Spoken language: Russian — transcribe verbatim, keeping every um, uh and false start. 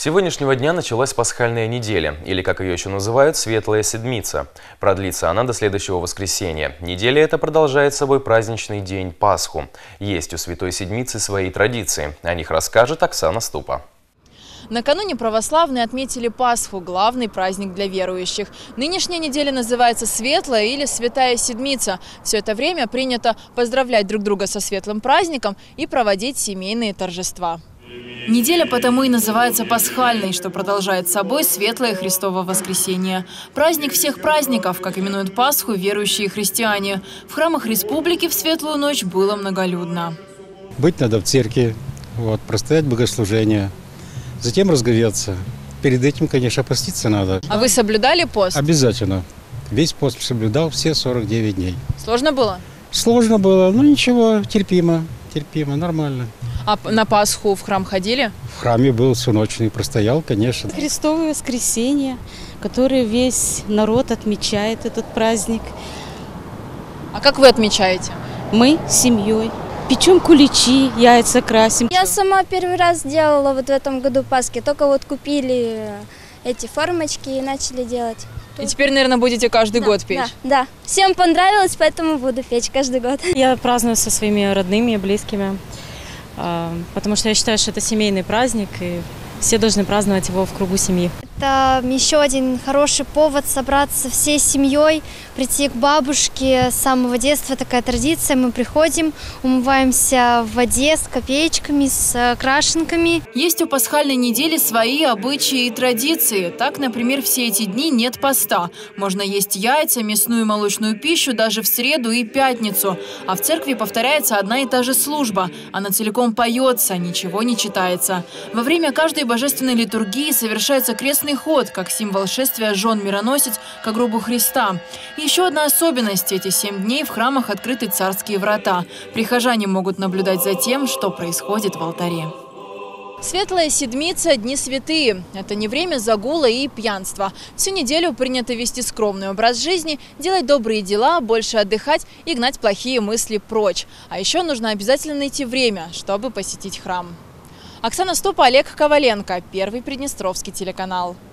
сегодняшнего дня началась пасхальная неделя, или, как ее еще называют, Светлая Седмица. Продлится она до следующего воскресенья. Неделя эта продолжает собой праздничный день Пасху. Есть у Святой Седмицы свои традиции. О них расскажет Оксана Ступа. Накануне православные отметили Пасху – главный праздник для верующих. Нынешняя неделя называется Светлая или Святая Седмица. Все это время принято поздравлять друг друга со светлым праздником и проводить семейные торжества. Неделя потому и называется пасхальной, что продолжает собой Светлое Христово воскресенье. Праздник всех праздников, как именуют Пасху верующие христиане. В храмах республики в Светлую ночь было многолюдно. Быть надо в церкви, вот, простоять богослужение, затем разговеться. Перед этим, конечно, поститься надо. А вы соблюдали пост? Обязательно. Весь пост соблюдал все сорок девять дней. Сложно было? Сложно было, но ничего, терпимо, терпимо, нормально. А на Пасху в храм ходили? В храме был всю ночь и простоял, конечно. Христовое воскресенье, которое весь народ отмечает этот праздник. А как вы отмечаете? Мы с семьей печем куличи, яйца красим. Я сама первый раз делала вот в этом году Пасхи, только вот купили эти формочки и начали делать. И теперь, наверное, будете каждый да, год печь? Да, да. Всем понравилось, поэтому буду печь каждый год. Я праздную со своими родными, близкими, потому что я считаю, что это семейный праздник, и все должны праздновать его в кругу семьи. Это еще один хороший повод собраться всей семьей, прийти к бабушке. С самого детства такая традиция. Мы приходим, умываемся в воде с копеечками, с крашенками. Есть у пасхальной недели свои обычаи и традиции. Так, например, все эти дни нет поста. Можно есть яйца, мясную и молочную пищу даже в среду и пятницу. А в церкви повторяется одна и та же служба. Она целиком поется, ничего не читается. Во время каждой божественной литургии совершается крестный ход, как символ шествия жен мироносец к гробу Христа. И еще одна особенность – эти семь дней в храмах открыты царские врата. Прихожане могут наблюдать за тем, что происходит в алтаре. Светлая Седмица – дни святые. Это не время загула и пьянства. Всю неделю принято вести скромный образ жизни, делать добрые дела, больше отдыхать и гнать плохие мысли прочь. А еще нужно обязательно найти время, чтобы посетить храм. Оксана Ступа, Олег Коваленко, Первый Приднестровский телеканал.